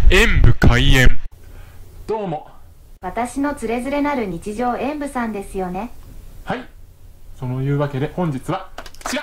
演武開演。どうも。 私のつれづれなる日常演武さんですよね。 はい。そのいうわけで本日はこちら。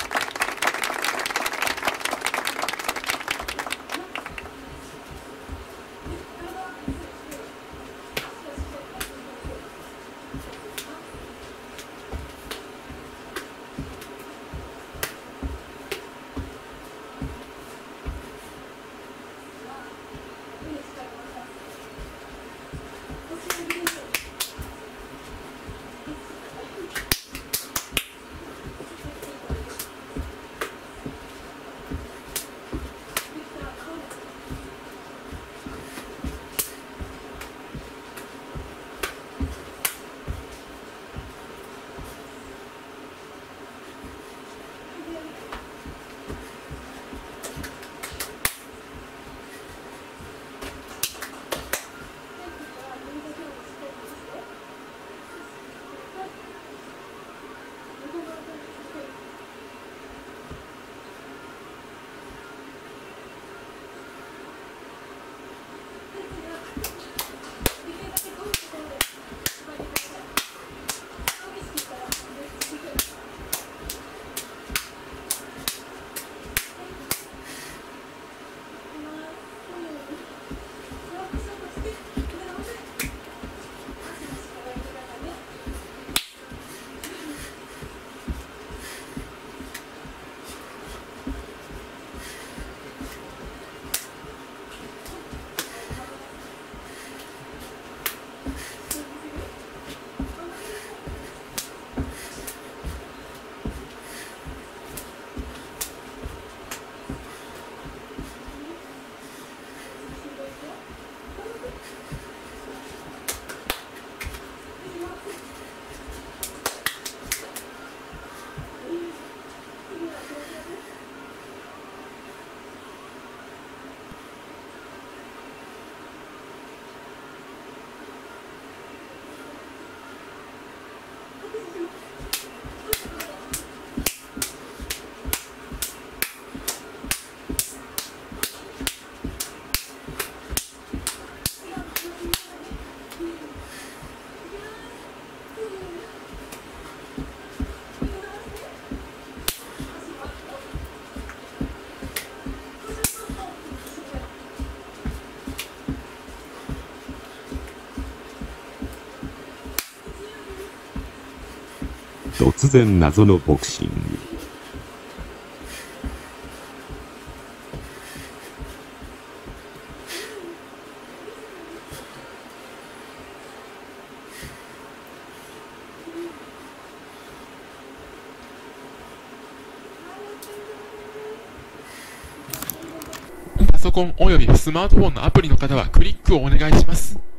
突然謎のボクシング。 パソコンおよびスマートフォンのアプリの方はクリックをお願いします。